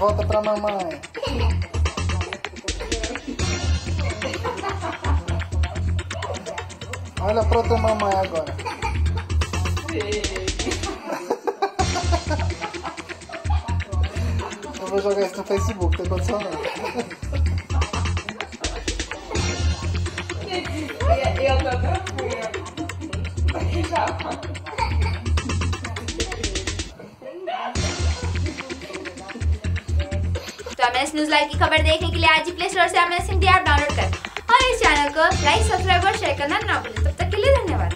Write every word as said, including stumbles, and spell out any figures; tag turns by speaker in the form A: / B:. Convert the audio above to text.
A: volta pra mamãe. Olha pra tua mamãe agora. Eu vou jogar isso no Facebook, tem condição não.
B: Eu tô tranquila.
C: तो M S news live की खबर देखने के लिए आज ही प्ले स्टोर से M S Hindi app download करें और इस चैनल को लाइक सब्सक्राइब और शेयर करना ना भूलें। तब तक के लिए धन्यवाद।